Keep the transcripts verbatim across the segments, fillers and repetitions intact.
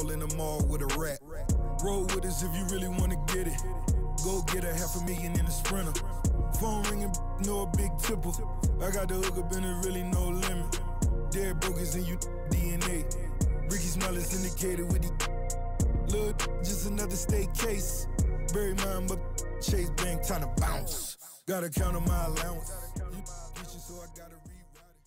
all in the mall with a rat. Roll with us if you really wanna get it. Go get a half a million in a Sprinter. Phone ringing, no a big tipple. I got the hook up and there really no limit. Dead brokers and you D N A. Ricky Smile is indicated with the look, just another state case. Bury mine, but Chase Bank time to bounce. Gotta count on my allowance. So I gotta rewrite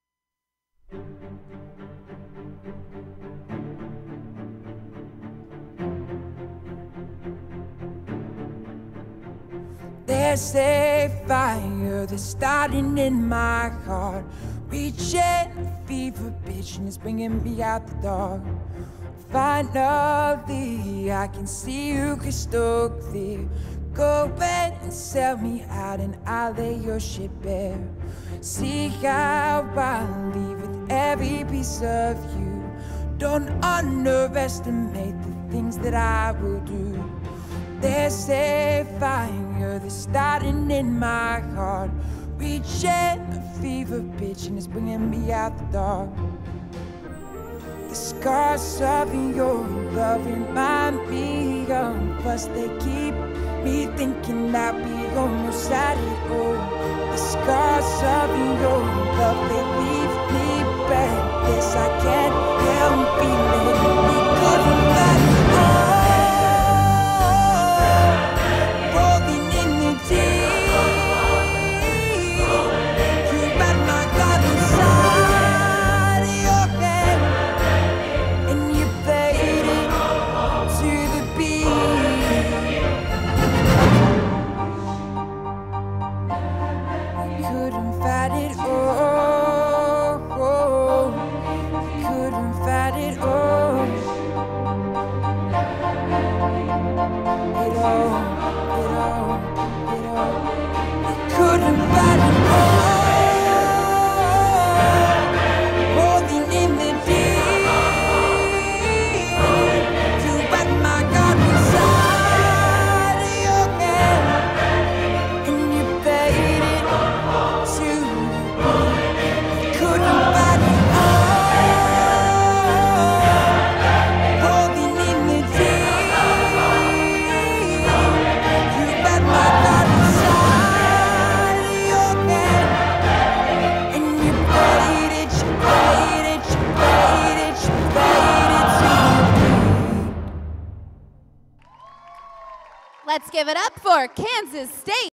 it. There's a fire that's starting in my heart, reaching a fever pitch and it's bringing me out the dark. Finally, I can see you crystal clear. Go and sell me out and I'll lay your shit bare. See how I leave with every piece of you. Don't underestimate the things that I will do. There's a fire that's starting in my heart, reaching a fever pitch and it's bringing me out the dark. The scars of your love remind me of us. They keep me thinking that we almost had it all. The scars of your love, they leave me breathless. I can't help feeling we couldn't let it all. Rolling in the deep, you had my God inside your head, and you played it to the beat. Couldn't fight it all, couldn't fight it all. It all, it all, it all. Couldn't fight it all. Rolling in the deep, you had my God inside your hand, and you played it to the beat. Couldn't fight it all. Rolling in the deep, you had my God inside your hand, and you played it, you played it, you played it, you played it to the beat. Let's give it up for Kansas State.